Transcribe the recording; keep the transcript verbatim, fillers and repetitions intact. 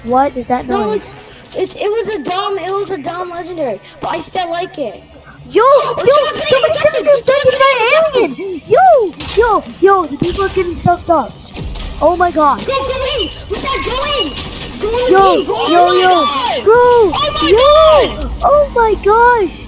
What is that No, noise? like, it's it was a dumb, it was a dumb legendary, but I still like it. Yo, yo, somebody's gonna get taken by an alien! Yo, yo, yo, the people are getting sucked up. Oh my god. Go, go in! Rashad, go in! Go in the Yo, game! yo, Oh yo, my God! bro, Oh my yo, God! oh my gosh.